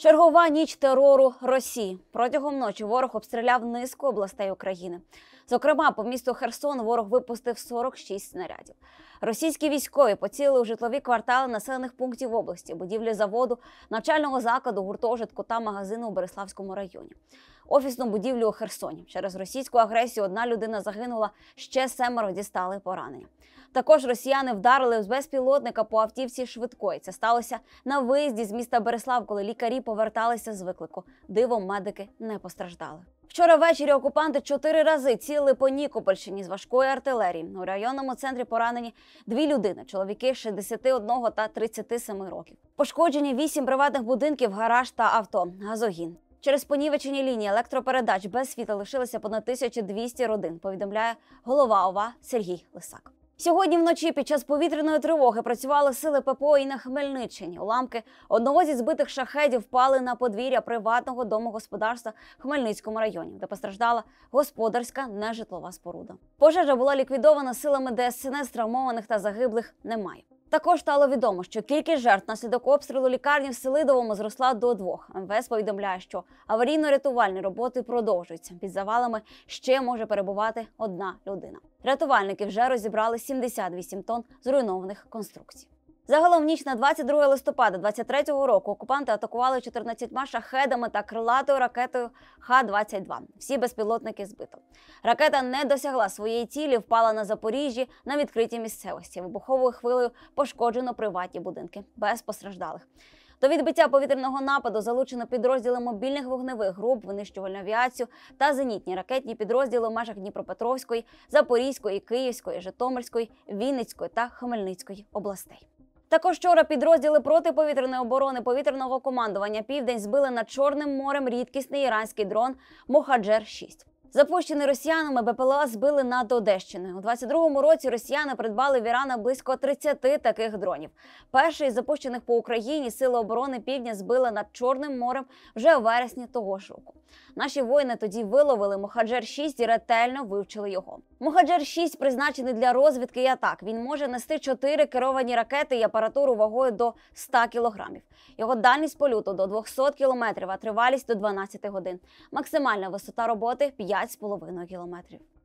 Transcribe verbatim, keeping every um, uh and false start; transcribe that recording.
Чергова ніч терору Росії. Протягом ночі ворог обстріляв низку областей України. Зокрема, по місту Херсон ворог випустив сорок шість снарядів. Російські військові поцілили у житлові квартали населених пунктів області, будівлі заводу, навчального закладу, гуртожитку та магазину у Береславському районі. Офісну будівлю у Херсоні. Через російську агресію одна людина загинула, ще семеро дістали поранення. Також росіяни вдарили з безпілотника по автівці швидкої. Це сталося на виїзді з міста Береслав, коли лікарі поверталися з виклику. Дивом медики не постраждали. Вчора ввечері окупанти чотири рази цілили по Нікопольщині з важкої артилерії. У районному центрі поранені дві людини – чоловіки шістдесят один та тридцять сім років. Пошкоджені вісім приватних будинків, гараж та авто, газогін. Через понівечені лінії електропередач без світла лишилося понад тисяча двісті родин, повідомляє голова ОВА Сергій Лисак. Сьогодні вночі під час повітряної тривоги працювали сили ППО і на Хмельниччині. Уламки одного зі збитих шахедів впали на подвір'я приватного домогосподарства в Хмельницькому районі, де постраждала господарська нежитлова споруда. Пожежа була ліквідована силами ДСНС, травмованих та загиблих немає. Також стало відомо, що кількість жертв наслідок обстрілу лікарні в Селидовому зросла до двох. МВС повідомляє, що аварійно-рятувальні роботи продовжуються. Під завалами ще може перебувати одна людина. Рятувальники вже розібрали сімдесят вісім тонн зруйнованих конструкцій. Загалом в ніч на двадцять друге листопада двадцять третього року окупанти атакували чотирнадцятьма шахедами та крилатою ракетою Х двадцять два. Всі безпілотники збито. Ракета не досягла своєї цілі, впала на Запоріжжі на відкритій місцевості. Вибуховою хвилею пошкоджено приватні будинки, без постраждалих. До відбиття повітряного нападу залучено підрозділи мобільних вогневих груп, винищувальну авіацію та зенітні ракетні підрозділи в межах Дніпропетровської, Запорізької, Київської, Житомирської, Вінницької та Хмельницької областей. Також вчора підрозділи протиповітряної оборони повітряного командування «Південь» збили над Чорним морем рідкісний іранський дрон «Мохаджер шість». Запущений росіянами БПЛА збили над Одещиною. У двадцять другому році росіяни придбали в Ірана близько тридцяти таких дронів. Перший із запущених по Україні сили оборони Півдня збили над Чорним морем вже у вересні того ж року. Наші воїни тоді виловили Мохаджер шість і ретельно вивчили його. Мохаджер шість призначений для розвідки і атак. Він може нести чотири керовані ракети і апаратуру вагою до ста кілограмів. Його дальність польоту до двохсот кілометрів, а тривалість до дванадцяти годин. Максимальна висота роботи – п'ять з половиною кілометрів.